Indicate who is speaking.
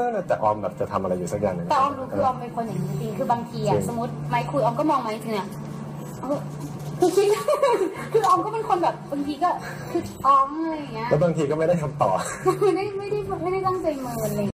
Speaker 1: แต่ออมแบบจะทำอะไรอยู่สักอย่างนึง
Speaker 2: แต่ออมรู้คือออมเป็นคนอย่างนี้จริงคือบางทีสมมติไมค์คุยออมก็มองไมค์ทีเนี่ยคือคิดคือออมก็เป็นคนแบบบางทีก็คือออมอะไรอย่างเงี้ย
Speaker 1: แล้วบางทีก็ไม่ได้ทำต่อ
Speaker 2: ไม่ได้ตั้งใจเมินเลย